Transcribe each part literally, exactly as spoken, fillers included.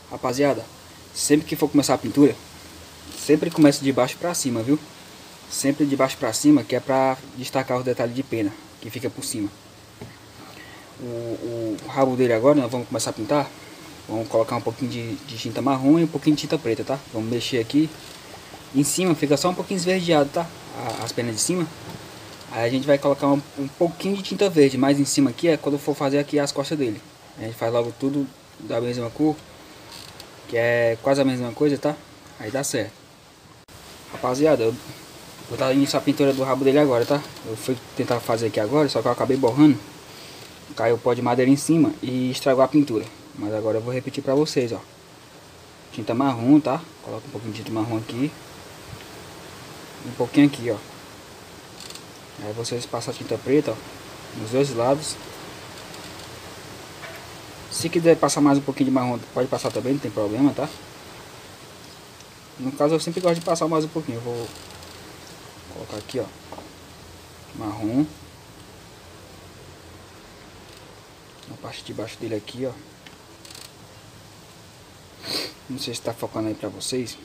Rapaziada, sempre que for começar a pintura, sempre começa de baixo pra cima, viu? Sempre de baixo pra cima, que é pra destacar os detalhes de pena que fica por cima. O, o, o rabo dele agora, nós vamos começar a pintar. Vamos colocar um pouquinho de, de tinta marrom e um pouquinho de tinta preta, tá? Vamos mexer aqui. Em cima fica só um pouquinho esverdeado, tá? As penas de cima. Aí a gente vai colocar um, um pouquinho de tinta verde, mais em cima aqui é quando for fazer aqui as costas dele. A gente faz logo tudo da mesma cor, que é quase a mesma coisa, tá? Aí dá certo. Rapaziada, eu vou dar início à pintura do rabo dele agora, tá? Eu fui tentar fazer aqui agora, só que eu acabei borrando. Caiu o pó de madeira em cima e estragou a pintura. Mas agora eu vou repetir pra vocês, ó. Tinta marrom, tá? Coloca um pouquinho de tinta marrom aqui. Um pouquinho aqui, ó. Aí vocês passam a tinta preta, ó, nos dois lados. Se quiser passar mais um pouquinho de marrom, pode passar também, não tem problema, tá? No caso eu sempre gosto de passar mais um pouquinho. Eu vou colocar aqui, ó, marrom na parte de baixo dele aqui, ó. Não sei se tá focando aí pra vocês.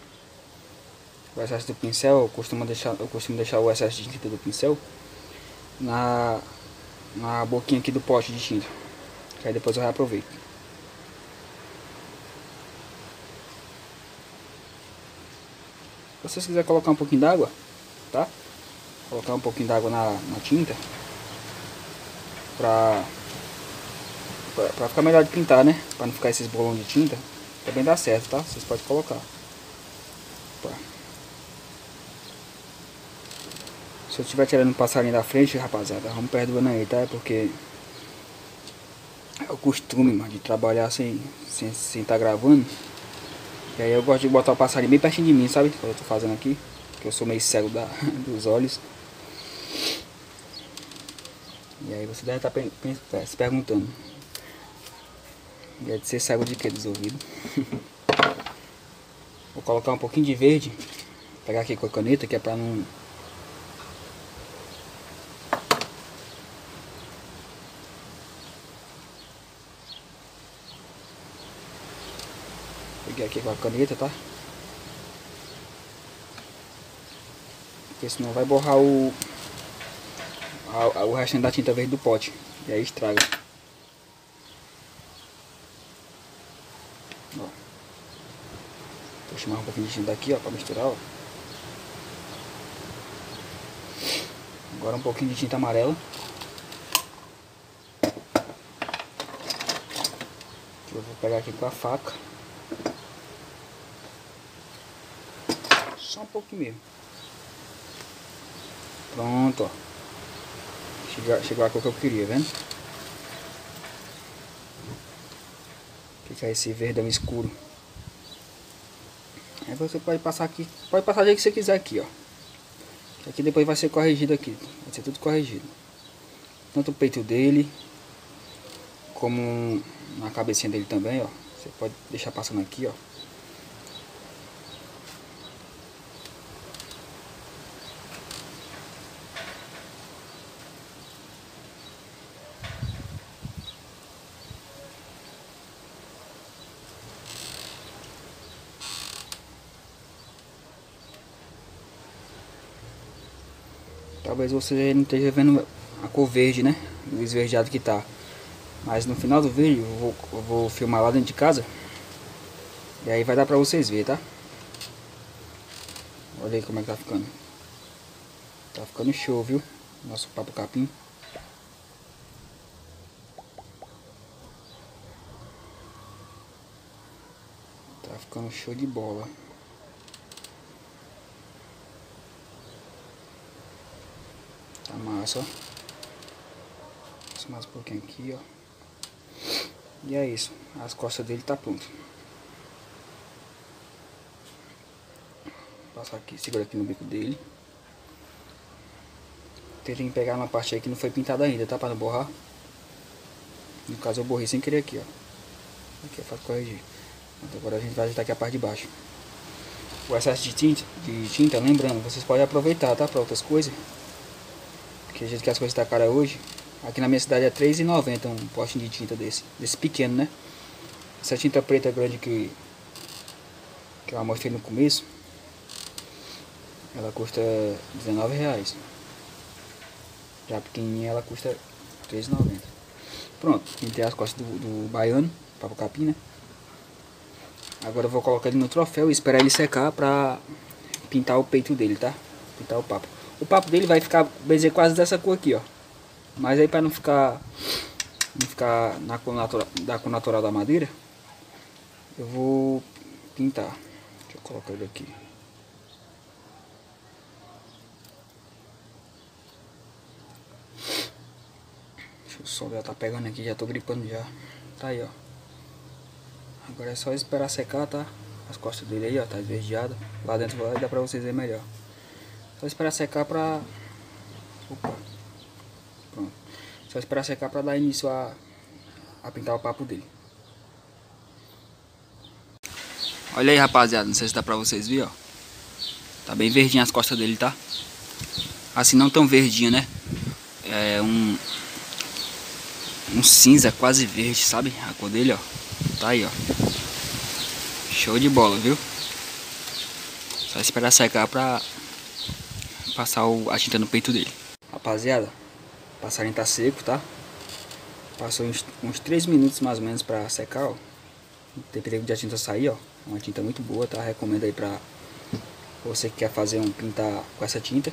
O excesso do pincel, eu costumo deixar, eu costumo deixar o excesso de tinta do pincel na, na boquinha aqui do pote de tinta, que aí depois eu reaproveito. Se vocês quiserem colocar um pouquinho d'água, tá? Colocar um pouquinho d'água na, na tinta pra, pra, pra ficar melhor de pintar, né? Pra não ficar esses bolões de tinta. Também dá certo, tá? Vocês podem colocar. Opa. Se eu estiver tirando um passarinho da frente, rapaziada, vamos perdoando aí, tá? É porque é o costume, mano, de trabalhar sem sem sem tá gravando. E aí eu gosto de botar o passarinho bem pertinho de mim, sabe? Quando eu tô fazendo aqui, porque eu sou meio cego da, dos olhos. E aí você deve estar se perguntando, deve ser cego de quê? Dos ouvidos. Vou colocar um pouquinho de verde. Vou pegar aqui com a caneta, que é pra não... Peguei aqui com a caneta, tá? Porque senão vai borrar o... A, a, o restinho da tinta verde do pote. E aí estraga. Ó. Vou chamar um pouquinho de tinta aqui, ó, pra misturar, ó. Agora um pouquinho de tinta amarela. Eu vou pegar aqui com a faca. Só um pouquinho mesmo. Pronto, ó. Chegou, chegou a cor que eu queria, vendo? Fica esse verdão escuro. Aí você pode passar aqui. Pode passar do jeito que você quiser aqui, ó. Aqui depois vai ser corrigido aqui. Vai ser tudo corrigido. Tanto o peito dele, como na cabecinha dele também, ó. Você pode deixar passando aqui, ó. Talvez você não esteja vendo a cor verde, né? O esverdeado que tá. Mas no final do vídeo eu vou, eu vou filmar lá dentro de casa. E aí vai dar pra vocês verem, tá? Olha aí como é que tá ficando. Tá ficando show, viu? Nosso papo capim. Tá ficando show de bola. Tá massa, ó. Mais um pouquinho aqui, ó. E é isso. As costas dele tá pronto. Vou passar aqui, segura aqui no bico dele. Tentei pegar uma parte aí que não foi pintada ainda, tá? Pra não borrar. No caso eu borrei sem querer aqui, ó. Aqui é fácil corrigir. Então, agora a gente vai ajeitar aqui a parte de baixo. O excesso de tinta, de tinta, lembrando, vocês podem aproveitar, tá? Pra outras coisas. Porque do jeito que as coisas tá cara hoje. Aqui na minha cidade é três reais e noventa centavos um potinho de tinta desse. Desse pequeno, né? essa tinta preta grande que, que eu mostrei no começo, ela custa dezenove reais. Já a pequenininha ela custa treze reais e noventa centavos. Pronto, pintei as costas do, do baiano, papo capim, né? Agora eu vou colocar ele no troféu e esperar ele secar pra pintar o peito dele, tá? Pintar o papo. O papo dele vai ficar, bem dizer, quase dessa cor aqui, ó. Mas aí pra não ficar, não ficar na cor natural, da cor natural da madeira, eu vou pintar. Deixa eu colocar ele aqui. O sol já tá pegando aqui, já tô gripando já. Tá aí, ó. Agora é só esperar secar, tá? As costas dele aí, ó, tá esverdeado. Lá dentro vai dar pra vocês verem melhor. Só esperar secar pra... Opa. Pronto. Só esperar secar pra dar início a, a pintar o papo dele. Olha aí, rapaziada. Não sei se dá pra vocês verem, ó. Tá bem verdinho as costas dele, tá? Assim, não tão verdinho, né? É um... Um cinza quase verde, sabe? A cor dele, ó. Tá aí, ó. Show de bola, viu? Só esperar secar pra passar o, a tinta no peito dele. Rapaziada, o passarinho tá seco, tá? Passou uns, uns três minutos mais ou menos pra secar, ó. Tem perigo de a tinta sair, ó. É uma tinta muito boa, tá? Recomendo aí pra você que quer fazer um pintar com essa tinta.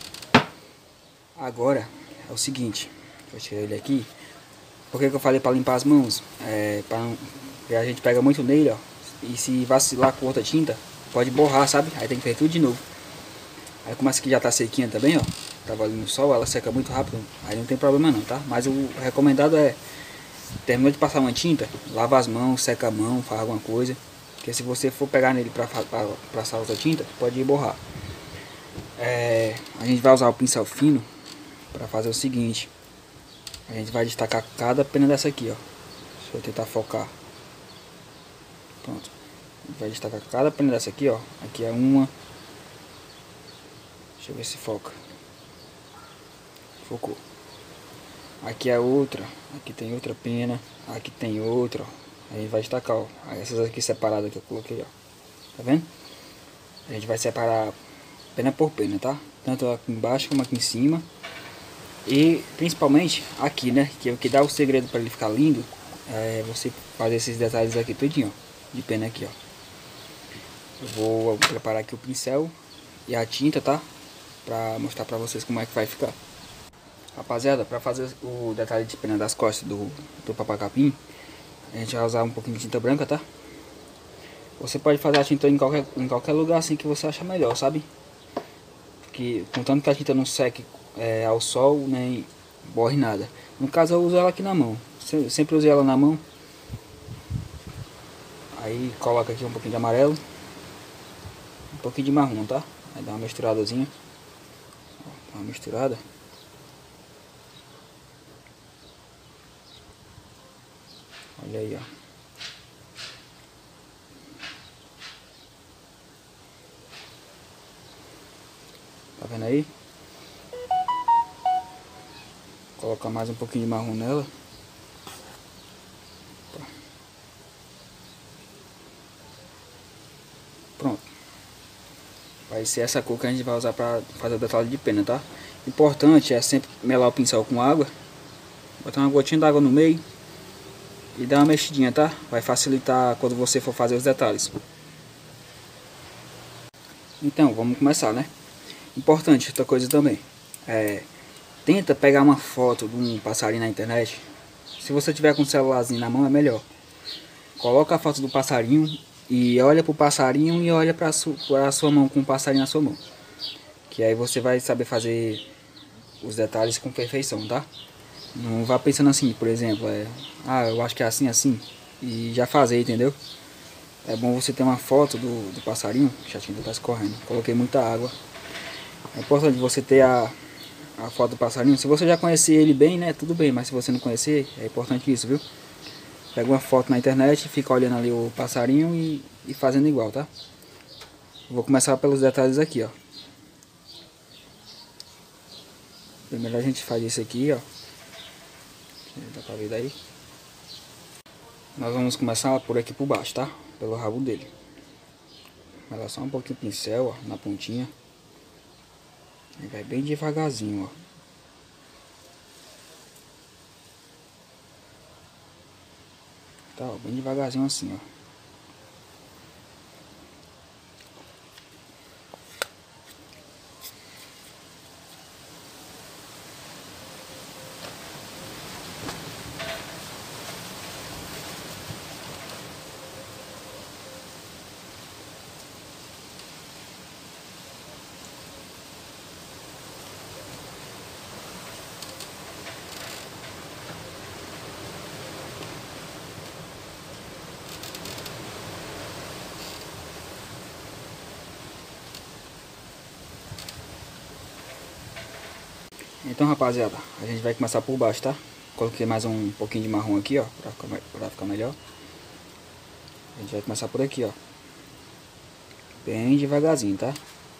Agora é o seguinte, vou tirar ele aqui. Por que que eu falei pra limpar as mãos? É, pra não, a gente pega muito nele, ó. E se vacilar com outra tinta, pode borrar, sabe? Aí tem que fazer tudo de novo. Aí como essa aqui já tá sequinha também, ó. Tava ali no sol, ela seca muito rápido. Aí não tem problema não, tá? Mas o recomendado é, terminou de passar uma tinta, lava as mãos, seca a mão, faz alguma coisa. Porque se você for pegar nele pra, pra passar outra tinta, pode borrar. É, a gente vai usar o pincel fino pra fazer o seguinte. A gente vai destacar cada pena dessa aqui, ó. Deixa eu tentar focar. Pronto. A gente vai destacar cada pena dessa aqui, ó. Aqui é uma. Deixa eu ver se foca. Focou. Aqui é outra. Aqui tem outra pena. Aqui tem outra, ó. A gente vai destacar, ó. Essas aqui separadas que eu coloquei, ó. Tá vendo? A gente vai separar pena por pena, tá? Tanto aqui embaixo como aqui em cima. E principalmente aqui, né? Que é o que dá o segredo para ele ficar lindo. É você fazer esses detalhes aqui tudinho, ó. De pena aqui, ó. Eu vou preparar aqui o pincel e a tinta, tá? Pra mostrar pra vocês como é que vai ficar. Rapaziada, pra fazer o detalhe de pena das costas do, do papacapim, a gente vai usar um pouquinho de tinta branca, tá? Você pode fazer a tinta em qualquer, em qualquer lugar assim que você acha melhor, sabe? Porque contanto que a tinta não seque é, ao sol, nem borre nada. No caso eu uso ela aqui na mão. Sempre usei ela na mão. Aí coloca aqui um pouquinho de amarelo, um pouquinho de marrom, tá? Aí dá uma misturadazinha. Dá uma misturada. Olha aí, ó. Tá vendo aí? Colocar mais um pouquinho de marrom nela. Pronto. Vai ser essa cor que a gente vai usar para fazer o detalhe de pena, tá? Importante é sempre melar o pincel com água. Botar uma gotinha d'água no meio. E dar uma mexidinha, tá? Vai facilitar quando você for fazer os detalhes. Então, vamos começar, né? Importante, outra coisa também. É, tenta pegar uma foto de um passarinho na internet. Se você tiver com o celularzinho na mão, é melhor. Coloca a foto do passarinho e olha pro passarinho e olha pra, su pra sua mão com o passarinho na sua mão. Que aí você vai saber fazer os detalhes com perfeição, tá? Não vá pensando assim, por exemplo, é, ah, eu acho que é assim, assim, e já fazer, entendeu? É bom você ter uma foto do, do passarinho, que a tinta tá escorrendo. Coloquei muita água. É importante você ter a, a foto do passarinho. Se você já conhecer ele bem, né, tudo bem, mas se você não conhecer, é importante isso, viu? Pega uma foto na internet, fica olhando ali o passarinho e, e fazendo igual, tá? Vou começar pelos detalhes aqui, ó. Primeiro a gente faz isso aqui, ó. Dá pra ver daí. Nós vamos começar por aqui por baixo, tá? Pelo rabo dele. Vai lá só um pouquinho o pincel, ó, na pontinha. E vai bem devagarzinho, ó. Tá, ó, bem devagarzinho assim, ó. Então, rapaziada, a gente vai começar por baixo, tá? Coloquei mais um pouquinho de marrom aqui, ó, pra ficar, pra ficar melhor. A gente vai começar por aqui, ó. Bem devagarzinho, tá?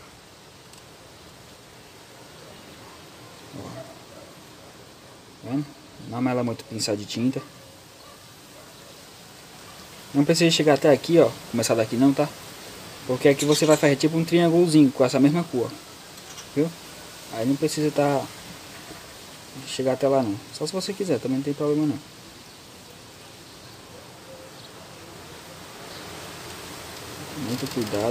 Ó. Tá vendo? Não mela muito pincel de tinta. Não precisa chegar até aqui, ó. Começar daqui não, tá? Porque aqui você vai fazer tipo um triângulozinho com essa mesma cor. Viu? Aí não precisa tá chegar até lá não. Só se você quiser, também não tem problema não. Muito cuidado.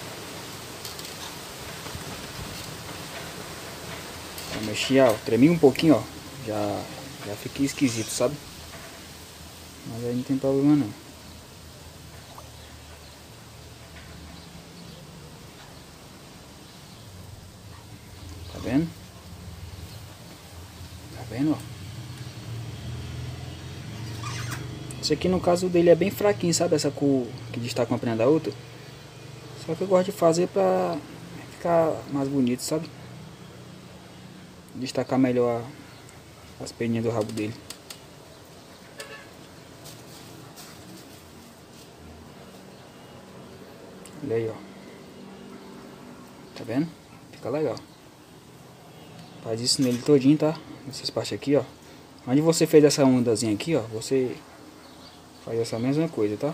Vou mexer, ó. Tremi um pouquinho, ó. Já, já fiquei esquisito, sabe? Mas aí não tem problema não. Tá vendo? Tá vendo, ó? Esse aqui no caso dele é bem fraquinho, sabe? Essa cor que destaca uma prenda da outra. Só que eu gosto de fazer pra ficar mais bonito, sabe? Destacar melhor as peninhas do rabo dele. Olha aí, ó. Tá vendo? Fica legal. Faz isso nele todinho, tá? Nessas partes aqui, ó. Onde você fez essa ondazinha aqui, ó, você faz essa mesma coisa, tá?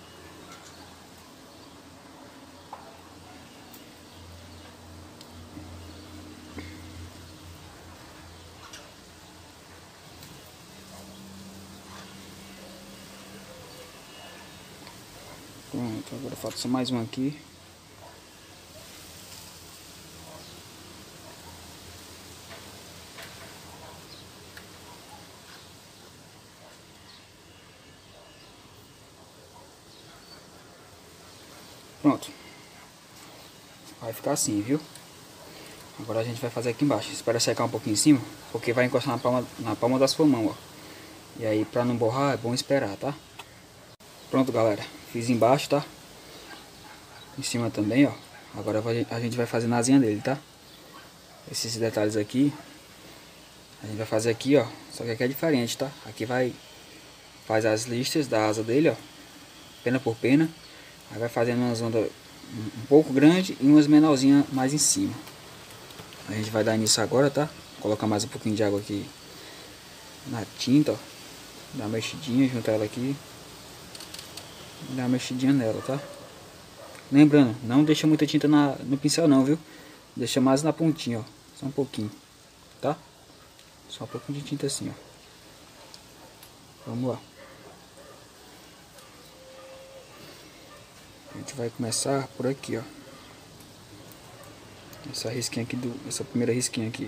Pronto, agora falta só mais um aqui. Pronto. Vai ficar assim, viu? Agora a gente vai fazer aqui embaixo. Espera secar um pouquinho em cima, porque vai encostar na palma, na palma da sua mão, ó. E aí pra não borrar é bom esperar, tá? Pronto, galera. Fiz embaixo, tá? Em cima também, ó. Agora a gente vai fazer na asinha dele, tá? Esses detalhes aqui a gente vai fazer aqui, ó. Só que aqui é diferente, tá? Aqui vai... Faz as listas da asa dele, ó. Pena por pena. Aí vai fazendo umas ondas um pouco grande e umas menorzinhas mais em cima. A gente vai dar início agora, tá? Colocar mais um pouquinho de água aqui na tinta, ó. Dá uma mexidinha, juntar ela aqui. Dá uma mexidinha nela, tá? Lembrando, não deixa muita tinta na, no pincel não, viu? Deixa mais na pontinha, ó. Só um pouquinho, tá? Só um pouquinho de tinta assim, ó. Vamos lá. A gente vai começar por aqui, ó. Essa risquinha aqui, do, essa primeira risquinha aqui.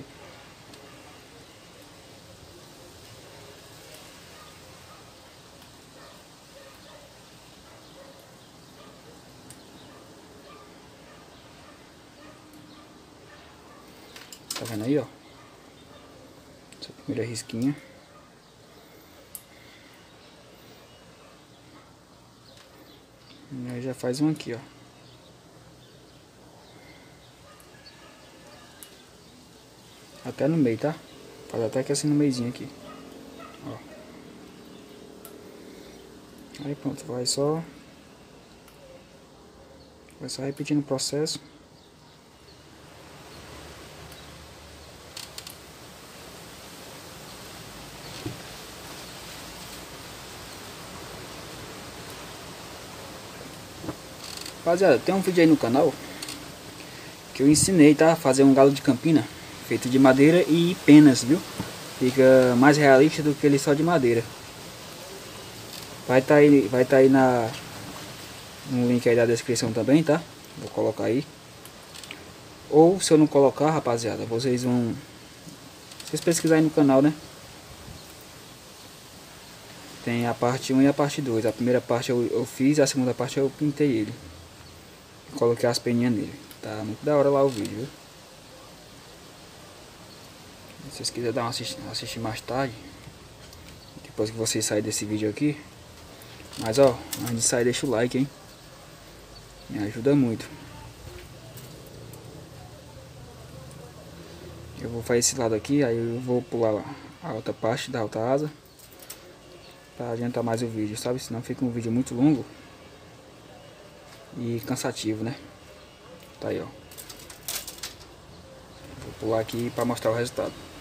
Tá vendo aí, ó? Essa primeira risquinha. E aí já faz um aqui, ó. Até no meio, tá? Faz até que assim no meiozinho aqui. Ó. Aí pronto, vai só... Vai só repetindo o processo. Rapaziada, tem um vídeo aí no canal que eu ensinei, tá? A fazer um galo de campina feito de madeira e penas, viu? Fica mais realista do que ele só de madeira. Vai tá aí, vai tá aí na no link aí da descrição também, tá? Vou colocar aí. Ou se eu não colocar, rapaziada, vocês vão vocês pesquisarem no canal, né? Tem a parte um e a parte dois. A primeira parte eu, eu fiz, a segunda parte eu pintei ele. Coloquei as peninhas nele. Tá muito da hora lá o vídeo, viu? Se vocês quiserem dar uma assistir, assistir mais tarde, depois que vocês saírem desse vídeo aqui. Mas ó, antes de sair deixa o like, hein? Me ajuda muito. Eu vou fazer esse lado aqui, aí eu vou pular a outra parte da outra asa para adiantar mais o vídeo, sabe? Senão fica um vídeo muito longo e cansativo, né? Tá aí, ó. Vou pular aqui para mostrar o resultado.